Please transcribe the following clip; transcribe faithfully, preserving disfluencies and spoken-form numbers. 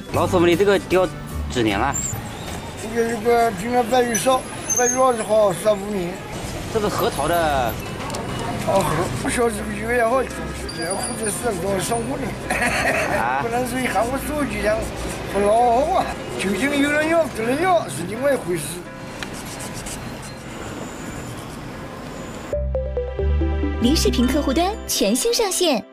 老师，我们的这个钓几年了？ 这个这个今年白鱼少，白鱼二十号十五年。 这个河潮的。 好河，不晓得这个鱼也好，这样或者是多生活的，不能说喊我手机上不老好啊。究竟有人要不能要是另外一回事。 梨视频客户端全新上线。